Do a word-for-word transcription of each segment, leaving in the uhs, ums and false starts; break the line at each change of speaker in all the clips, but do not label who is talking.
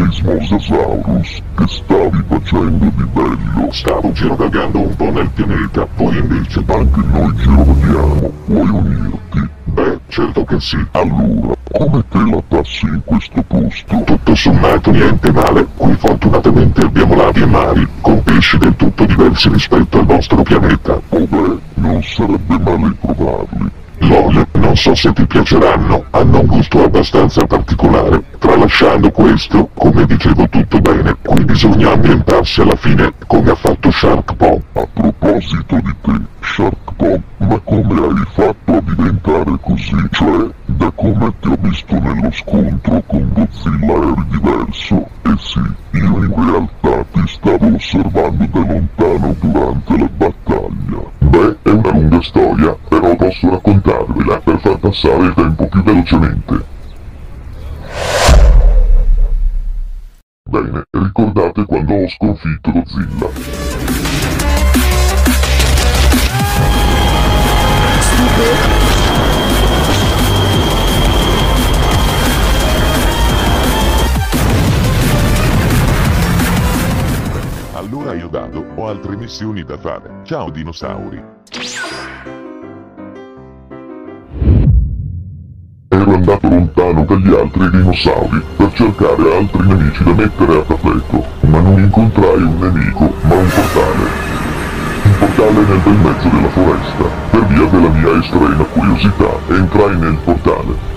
Space Mosasaurus, che stavi facendo di bello?
Stavo girovagando un po' nel pianeta, poi invece...
Anche noi girovaghiamo, vuoi unirti?
Beh, certo che sì.
Allora, come te la passi in questo posto?
Tutto sommato niente male, qui fortunatamente abbiamo laghi e mari, con pesci del tutto diversi rispetto al vostro pianeta.
Oh beh, non sarebbe male provarli.
Lol, non so se ti piaceranno, hanno un gusto abbastanza particolare. Tralasciando questo, come dicevo tutto bene, qui bisogna ambientarsi alla fine, come ha fatto Sharkpo.
A proposito di te, Sharkpo, ma come hai fatto a diventare così? Cioè, da come ti ho visto nello scontro con Godzilla eri diverso? Eh sì, io in realtà ti stavo osservando da lontano durante la battaglia.
Beh, è una lunga storia, però posso raccontarvela per far passare il tempo più velocemente. Bene, ricordate quando ho sconfitto Godzilla?
Allora io vado, ho altre missioni da fare. Ciao dinosauri.
Ero andato lontano dagli altri dinosauri per cercare altri nemici da mettere a tappeto, ma non incontrai un nemico, ma un portale. Un portale nel bel mezzo della foresta. Per via della mia estrema curiosità, entrai nel portale.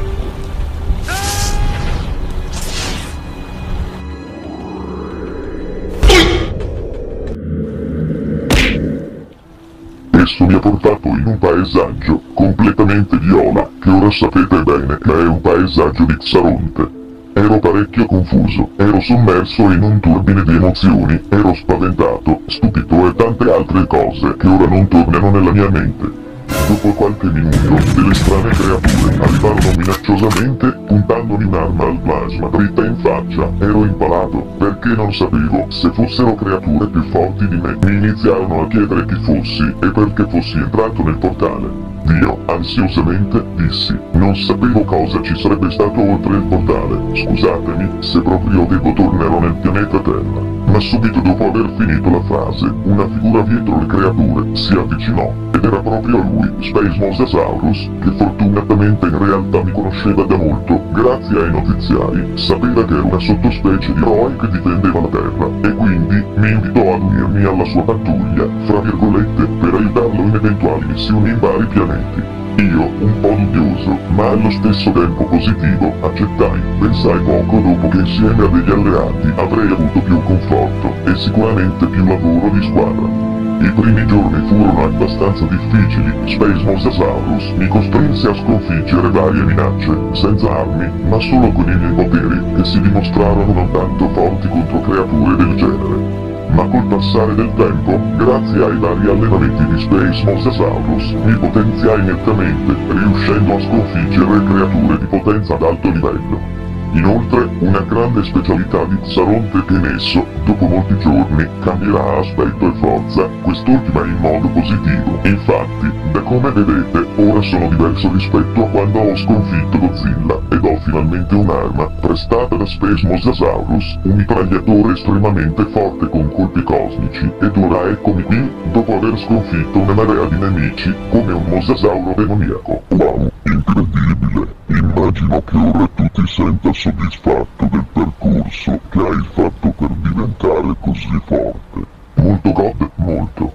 Esso mi ha portato in un paesaggio completamente viola, che ora sapete bene che è un paesaggio di Xaronte. Ero parecchio confuso, ero sommerso in un turbine di emozioni, ero spaventato, stupito e tante altre cose che ora non tornano nella mia mente. Dopo qualche minuto, delle strane creature arrivarono minacciosamente, puntandomi un'arma al plasma dritta in faccia. Ero impalato, perché non sapevo se fossero creature più forti di me. Mi iniziarono a chiedere chi fossi e perché fossi entrato nel portale. Io, ansiosamente, dissi, non sapevo cosa ci sarebbe stato oltre il portale. Scusatemi, se proprio devo tornerò nel pianeta Terra. Ma subito dopo aver finito la frase, una figura dietro le creature si avvicinò, ed era proprio lui, Space Mosasaurus, che fortunatamente in realtà mi conosceva da molto, grazie ai notiziari. Sapeva che ero una sottospecie di eroe che difendeva la Terra, e quindi mi invitò ad unirmi alla sua pattuglia, fra virgolette, per aiutarlo in eventuali missioni in vari pianeti. Io, un po' dubbioso, ma allo stesso tempo positivo, accettai. Pensai poco dopo che insieme a degli alleati avrei avuto più conforto e sicuramente più lavoro di squadra. I primi giorni furono abbastanza difficili. Space Mosasaurus mi costrinse a sconfiggere varie minacce, senza armi, ma solo con i miei poteri, che si dimostrarono non tanto forti contro creature del genere. Ma col passare del tempo, grazie ai vari allenamenti di Space Mosasaurus, mi potenziai nettamente, riuscendo a sconfiggere creature di potenza ad alto livello. Inoltre, una grande specialità di Xaronte che in esso, dopo molti giorni, cambierà aspetto e forza, quest'ultima in modo positivo. Infatti, da come vedete, ora sono diverso rispetto a quando ho sconfitto Godzilla, ed ho finalmente un'arma, prestata da Space Mosasaurus, un mitragliatore estremamente forte con colpi cosmici, ed ora eccomi qui, dopo aver sconfitto una marea di nemici, come un mosasauro demoniaco.
Wow, incredibile! Immagino che ora tu ti senta soddisfatto del percorso che hai fatto per diventare così forte.
Molto God, molto.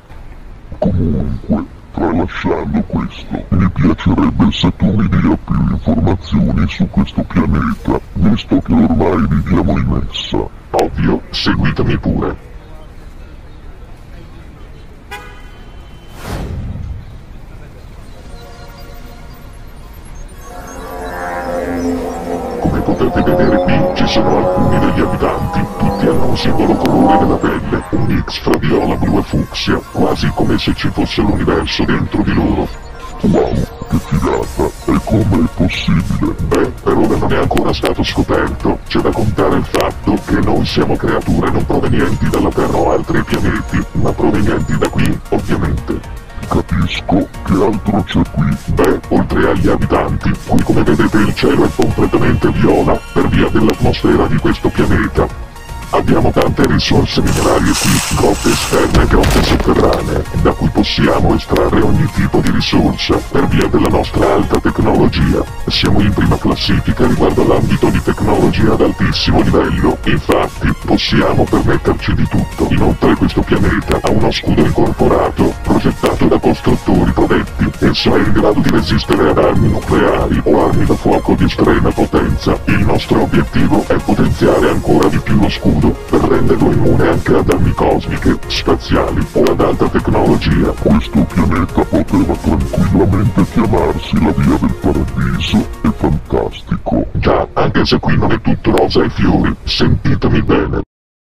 Comunque, tralasciando questo, mi piacerebbe se tu mi dia più informazioni su questo pianeta, visto che ormai viviamo in essa.
Ovvio, seguitemi pure. Potete vedere qui, ci sono alcuni degli abitanti, tutti hanno un singolo colore della pelle, un mix fra viola, blu e fucsia, quasi come se ci fosse l'universo dentro di loro.
Wow, che figata, e come è possibile?
Beh, per ora non è ancora stato scoperto, c'è da contare il fatto che noi siamo creature non provenienti dalla Terra o altri pianeti, ma provenienti da qui, ovviamente.
Capisco, che altro c'è qui?
Beh, oltre agli abitanti, qui come vedete il cielo è completamente viola per via dell'atmosfera di questo pianeta. Abbiamo tante risorse minerarie qui, grotte esterne e grotte sotterranee, da cui possiamo estrarre ogni tipo di risorsa per via della nostra alta tecnologia. Siamo in prima classifica riguardo all'ambito di tecnologia ad altissimo livello, infatti possiamo permetterci di tutto. Inoltre questo pianeta ha uno scudo incorporato, progettato da costruttori prodetti. Esso è in grado di resistere ad armi nucleari o armi da fuoco di estrema potenza. Il nostro obiettivo è potenziare ancora di più lo scudo per renderlo immune anche ad armi cosmiche, spaziali o ad alta tecnologia.
Questo pianeta poteva tranquillamente chiamarsi la via del paradiso, è fantastico.
Già, anche se qui non è tutto rosa e fiori, sentitemi bene.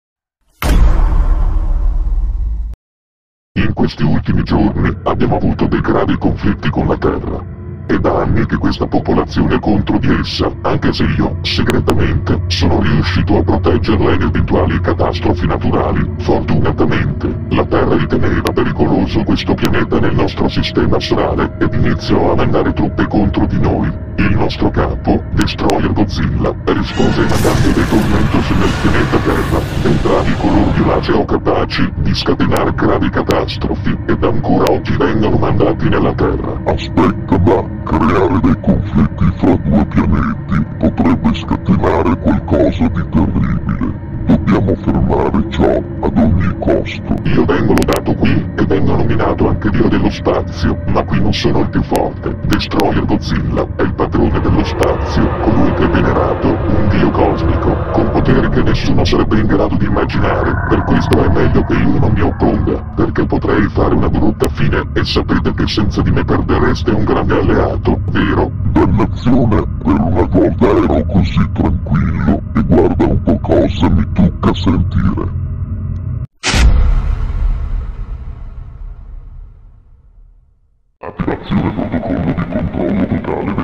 In questi ultimi giorni abbiamo avuto dei gravi conflitti con la Terra. È da anni che questa popolazione è contro di essa, anche se io, segretamente, sono riuscito a proteggerla in eventuali catastrofi naturali. Fortunatamente, la Terra riteneva pericoloso questo pianeta nel nostro sistema solare ed iniziò a mandare truppe contro di noi. Il nostro capo, Destroyer Godzilla, rispose mandando dei tormentosi nel pianeta Terra, entrambi color violaceo capaci di scatenare gravi catastrofi ed ancora oggi vengono mandati nella Terra.
Aspetta, ma creare dei conflitti fra due pianeti potrebbe scatenare qualcosa di terribile. Dobbiamo fermare ciò ad ogni costo.
Io vengo lodato qui e vengo nominato anche dio dello spazio, ma qui non sono il più forte. Destroyer Godzilla è il padrone dello spazio, colui che è venerato, un dio cosmico, con poteri che nessuno sarebbe in grado di immaginare. Per questo è meglio che io non mi opponga, perché potrei fare una brutta fine e sapete che senza di me perdereste un grande alleato, vero?
Dannazione, per una volta ero così tranquillo e guarda un po' cosa mi tocca sentire. Attivazione protocollo di controllo totale